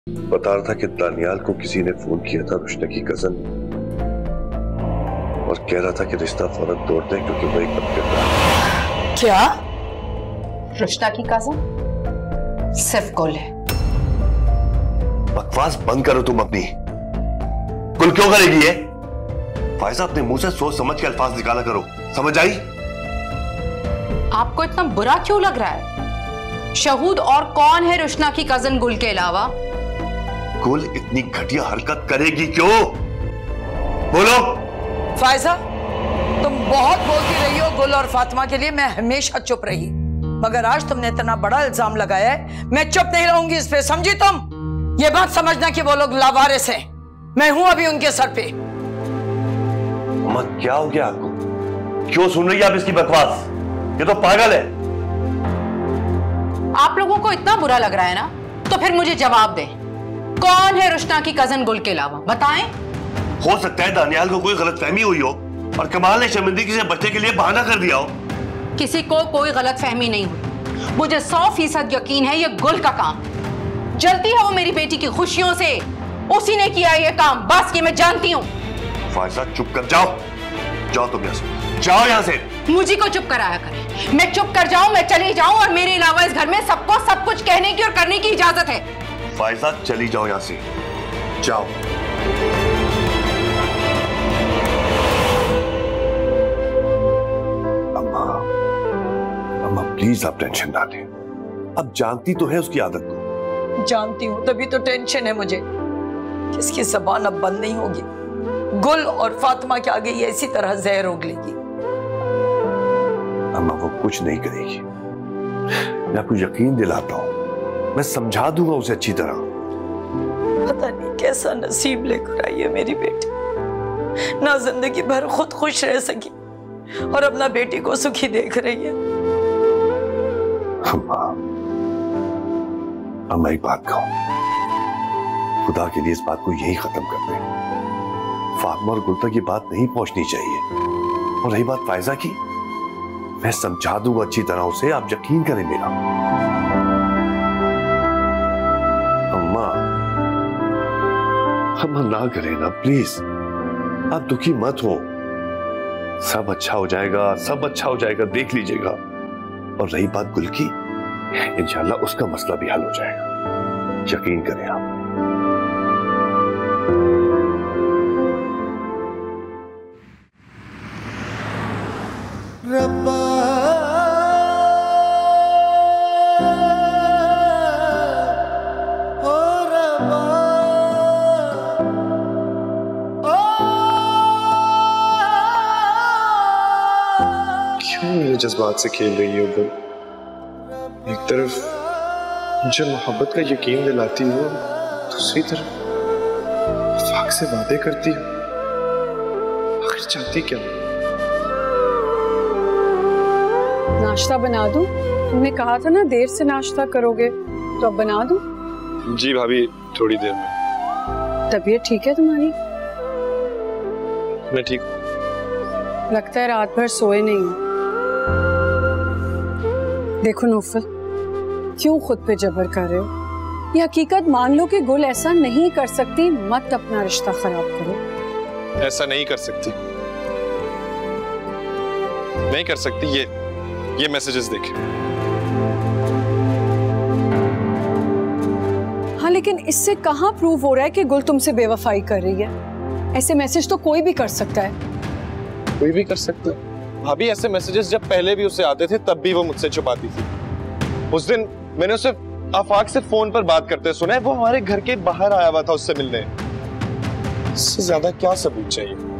बता रहा था कि दानियाल को किसी ने फोन किया था, रुशना की कजन, और कह रहा था कि रिश्ता फौरन तोड़ दें क्योंकि वो एक कर रहा है। क्या? रुशना की कजन सिर्फ गुल है। बकवास बंद करो तुम अपनी। गुल क्यों करेगी ये? फायजा अपने मुंह से सोच समझ के अल्फाज निकाला करो, समझ आई? आपको इतना बुरा क्यों लग रहा है? शहूद और कौन है रुशना की कजन गुल के अलावा? गुल इतनी घटिया हरकत करेगी क्यों? बोलो। फायजा, तुम बहुत बोलती रही हो गुल और फातिमा के लिए, मैं हमेशा चुप रही, मगर आज तुमने इतना बड़ा इल्जाम लगाया है, मैं चुप नहीं रहूंगी इस पे, समझी तुम? ये बात समझना कि वो लोग लावारिस हैं, मैं हूं अभी उनके सर पे। अम्मा क्या हो गया आपको? क्यों सुन रही है आप इसकी बकवास? ये तो पागल है। आप लोगों को इतना बुरा लग रहा है ना, तो फिर मुझे जवाब दें, कौन है रुशना की कजन गुल के अलावा? बताएं। हो सकता है दानियाल को कोई गलतफहमी हुई हो और कमाल ने शर्मिंदगी से बचने के लिए बहाना कर दिया हो। किसी को कोई गलतफहमी नहीं हुई, मुझे 100% यकीन है ये गुल का काम। जलती है वो मेरी बेटी की खुशियों से, उसी ने किया ये काम, बस ये मैं जानती हूँ। फायजा चुप कर जाओ, जाओ तुम यहाँ से, जाओ यहाँ से। मुझे को चुप कराया करें, मैं चुप कर जाऊं, मैं चली जाऊं, और मेरे अलावा इस घर में सबको सब कुछ कहने की और करने की इजाजत है। फायजा चली जाओ यहाँ से, जाओ। अम्मा प्लीज आप टेंशन ना लें, अब जानती तो है उसकी आदत को। जानती हूँ, तभी तो टेंशन है मुझे, किसकी जबान अब बंद नहीं होगी। गुल और फातिमा के आगे ये इसी तरह जहर उगलेगी। अम्मा वो कुछ नहीं करेगी, मैं आपको यकीन दिलाता हूँ, मैं समझा दूंगा उसे अच्छी तरह। पता नहीं कैसा नसीब लेकर आई है मेरी बेटी, ना जिंदगी भर खुद खुश रह सकी और अपना बेटी को सुखी देख रही है। अम्मा एक बात कहूं, खुदा के लिए इस बात को यही खत्म कर दे। फातिमा और गुल तक ये बात नहीं पहुंचनी चाहिए। और रही बात फायजा की, मैं समझा दूंगा अच्छी तरह उसे, आप यकीन करें मेरा। अम्मा अम्मा ना करें ना प्लीज, आप दुखी मत हो, सब अच्छा हो जाएगा, सब अच्छा हो जाएगा, देख लीजिएगा। और रही बात गुल की, इंशाल्लाह उसका मसला भी हल हो जाएगा, यकीन करें आप। रब्बा ओ रब्बा ओ, क्यों मेरे जज्बात से खेल रही हो गुल? एक तरफ मुझे मोहब्बत का यकीन दिलाती हो, दूसरी तरफ वफाक से वादे करती हो। आखिर चाहती क्या? नाश्ता बना दूं? तुमने कहा था ना देर से नाश्ता करोगे, तो अब बना दूं? जी भाभी, थोड़ी देर में। तबीयत ठीक है तुम्हारी? मैं ठीक। लगता है रात भर सोए नहीं हो। देखो नौफल, क्यों खुद पे जबर कर रहे हो? ये हकीकत मान लो कि गुल ऐसा नहीं कर सकती, मत अपना रिश्ता खराब करो। ऐसा नहीं कर सकती, नहीं कर सकती। ये मैसेजेस देखे। हाँ, लेकिन इससे कहाँ प्रूव हो रहा है कि गुल तुमसे बेवफाई कर रही है? ऐसे मैसेज तो कोई भी कर सकता है। कोई भी कर सकता है भाभी। ऐसे मैसेजेस जब पहले भी उससे आते थे तब भी वो मुझसे छुपाती थी। उस दिन मैंने उसे आफाक से फोन पर बात करते सुना है, वो हमारे घर के बाहर आया हुआ था उससे मिलने। इससे ज्यादा क्या सबूत चाहिए?